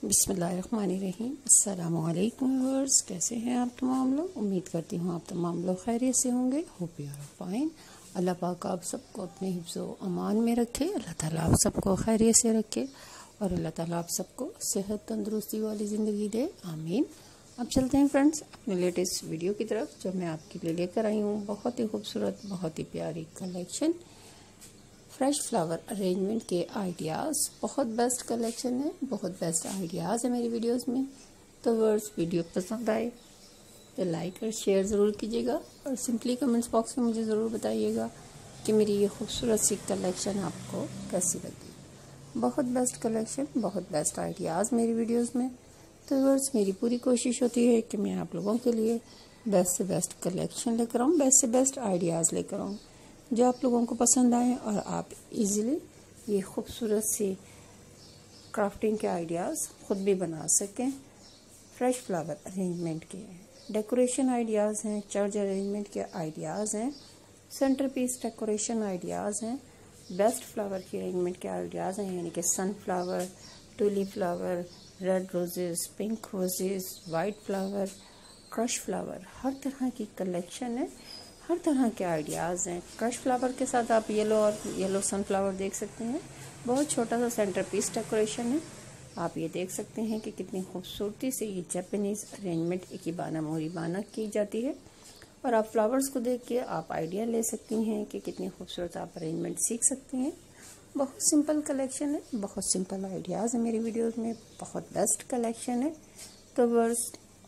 बिस्मिल्लाहिर्रहमानिर्रहीम। अस्सलामुअलैकुम व्यूअर्स, कैसे हैं आप तमाम लोग। उम्मीद करती हूँ आप तमाम लोग खैरियत से होंगे। Hope you are fine. अल्लाह पाक आप सबको अपने हिफ्ज़ो अमान में रखे। अल्लाह ताला आप सबको खैरियत से रखे और अल्लाह ताला आप सबको सेहत तंदुरुस्ती वाली ज़िंदगी दे, आमीन। अब चलते हैं फ्रेंड्स अपने लेटेस्ट वीडियो की तरफ, जो मैं आपके लिए लेकर आई हूँ। बहुत ही खूबसूरत, बहुत ही प्यारी कलेक्शन, फ्रेश फ्लावर अरेंजमेंट के आइडियाज़। बहुत बेस्ट कलेक्शन है, बहुत बेस्ट आइडियाज़ है मेरी वीडियोस में। तो वर्ड्स वीडियो पसंद आए तो लाइक और शेयर ज़रूर कीजिएगा और सिंपली कमेंट्स बॉक्स में मुझे ज़रूर बताइएगा कि मेरी ये खूबसूरत सी कलेक्शन आपको कैसी लगी। बहुत बेस्ट कलेक्शन, बहुत बेस्ट आइडियाज़ मेरी वीडियोज़ में। तो वर्ड्स मेरी पूरी कोशिश होती है कि मैं आप लोगों के लिए बेस्ट से बेस्ट कलेक्शन लेकर आऊँ, बेस्ट से बेस्ट आइडियाज़ लेकर आऊँ जो आप लोगों को पसंद आए और आप इजीली ये खूबसूरत सी क्राफ्टिंग के आइडियाज़ खुद भी बना सकें। फ्रेश फ्लावर अरेंजमेंट के डेकोरेशन आइडियाज़ हैं, चर्च अरेंजमेंट के आइडियाज़ हैं, सेंटर पीस डेकोरेशन आइडियाज़ हैं, बेस्ट फ्लावर की अरेंजमेंट के आइडियाज़ हैं, यानी कि sunflower, tulip flower, red roses, pink roses, white flower, crush flower, हर तरह की कलेक्शन है, हर तरह के आइडियाज़ हैं। क्रश फ्लावर के साथ आप येलो सनफ्लावर देख सकते हैं। बहुत छोटा सा सेंटर पीस डेकोरेशन है। आप ये देख सकते हैं कि कितनी खूबसूरती से ये जापानीज़ अरेंजमेंट इकिबाना मोरिबाना की जाती है। और आप फ्लावर्स को देख के आप आइडिया ले सकती हैं कि कितनी खूबसूरत आप अरेंजमेंट सीख सकती हैं। बहुत सिंपल कलेक्शन है, बहुत सिंपल आइडियाज़ है मेरी वीडियोज़ में, बहुत बेस्ट कलेक्शन है। तो बस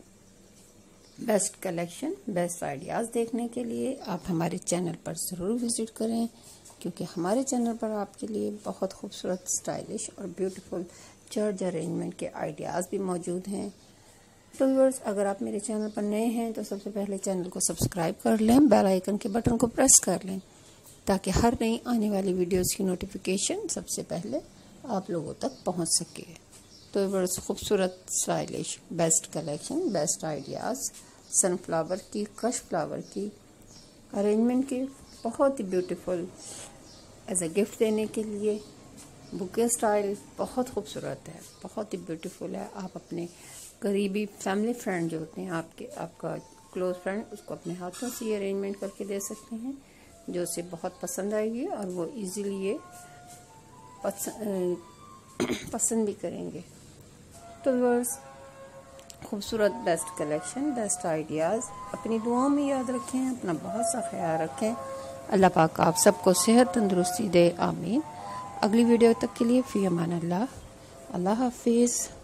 बेस्ट कलेक्शन, बेस्ट आइडियाज़ देखने के लिए आप हमारे चैनल पर ज़रूर विज़िट करें, क्योंकि हमारे चैनल पर आपके लिए बहुत खूबसूरत, स्टाइलिश और ब्यूटीफुल चर्च अरेंजमेंट के आइडियाज़ भी मौजूद हैं। तो व्यूअर्स, अगर आप मेरे चैनल पर नए हैं तो सबसे पहले चैनल को सब्सक्राइब कर लें, बेल आइकन के बटन को प्रेस कर लें, ताकि हर नई आने वाली वीडियोज़ की नोटिफिकेशन सबसे पहले आप लोगों तक पहुँच सके। तो व्यूअर्स, खूबसूरत, stylish, best collection, best ideas, sunflower की, क्रश फ्लावर की अरेंजमेंट की, बहुत ही ब्यूटीफुल एज अ गिफ्ट देने के लिए बुके स्टाइल बहुत खूबसूरत है, बहुत ही ब्यूटीफुल है। आप अपने करीबी फैमिली फ्रेंड जो होते हैं, आपका क्लोज फ्रेंड, उसको अपने हाथों से ये अरेंजमेंट करके दे सकते हैं, जो उसे बहुत पसंद आएगी और वो इजीली ये पसंद भी करेंगे। तो व्यूअर्स, खूबसूरत बेस्ट कलेक्शन, बेस्ट आइडियाज़ अपनी दुआओं में याद रखें, अपना बहुत सा ख्याल रखें। अल्लाह पाक आप सबको सेहत तंदुरुस्ती दे, आमीन। अगली वीडियो तक के लिए फ़ी अमान अल्लाह, अल्लाह हाफिज़।